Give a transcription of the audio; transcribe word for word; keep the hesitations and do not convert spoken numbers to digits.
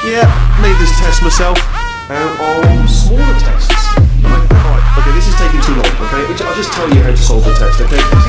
Yeah, made this test myself out of smaller tests. Right, right, okay, this is taking too long, okay? I'll just tell you how to solve the test, okay?